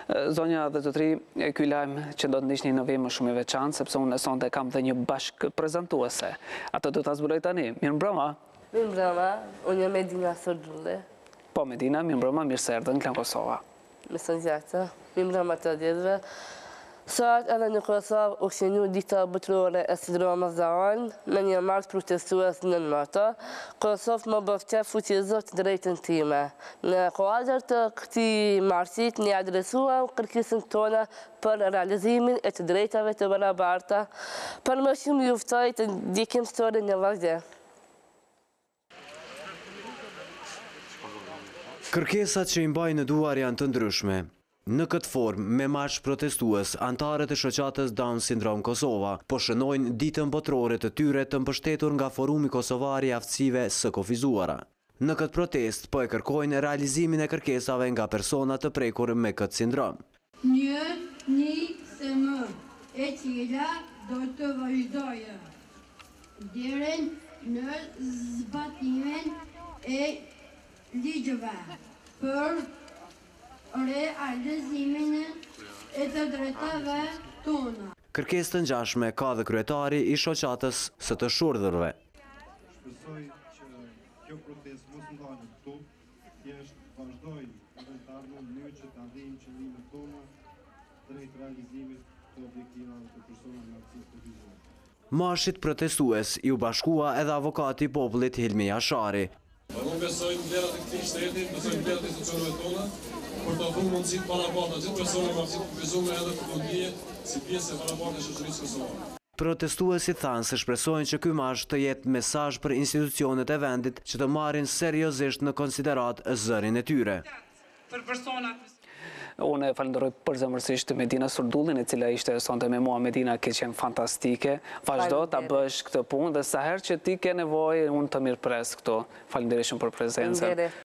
Zonja dhe zotëri, ky lajm që do të ndiqni në vijim më shumë i veçantë, sepse unë sonte kam dhe një bashkë prezantuese. Atë do ta zbuloj tani. Mirëmbrëma. Mirëmbrëma, unë jam Medina Sordulli. Po Medina, mirëmbrëma, mirë se erdhën në Klan Kosova. Mirëmbrëma, mirëmbrëma të gjithëve. Sot edhe në Kosovë u shënua dita botërore e së Ramazan me një mars protestues në NATO. Kosovë më bëfte fuqizot drejtën time. Në kuadër të këtij marsit ne adresuam kërkesën tona për realizimin e të drejtave të barabarta. Për më shumë ju ftoj të ndjekim storin në vazhdim. Kërkesat që i mbajnë në duar janë të ndryshme. Në këtë formë, me marsh protestues, antarët e shoqatës Down Syndrome Kosova po shënojnë ditën botërore të tyre të mbështetur nga Forumi Kosovar i Aftësive së Kufizuara. Në këtë protest po e kërkojnë realizimin e kërkesave nga persona të prekur me këtë sindrom. Një semër e cila do të vazhdojë deri në zbatimin e ligjeve për realizimin e të drejtave tona. Kërkesë të ngjashme ka dhe kryetari i shoqatës së të shurdhërve. Shpresoj që kjo protestë mos ndalet këtu, thjesht vazhdoj edhe të ardhmë në mënyrë që të arrijmë qëllimet tona drejt realizimit të objektivave të personave me aftësi të vizuale. Marshit protestues i u bashkua edhe avokati i popullit Hilmi Jashari. Unë besoj në vlerat e këtij shteti, besoj në vlerat e institucioneve tona, për të ofruar mundësi të barabarta gjithë personave me aftësi të kufizuara edhe të mundjehet si pjesë e barabartë e shoqërisë kosovare. Protestuesit thanë se shpresojnë që ky marsh të jetë mesazh për institucionet e vendit që të marrin seriozisht në konsiderat zërin e tyre. Unë falenderoj përzemërsisht Medina Sordullin, e cila ishte sonte me mua. Medina, ke qenë fantastike. Vazhdo ta bësh këtë punë dhe sa herë që ti ke nevojë, unë të mirëpres këto. Falenderoj shumë për prezencën.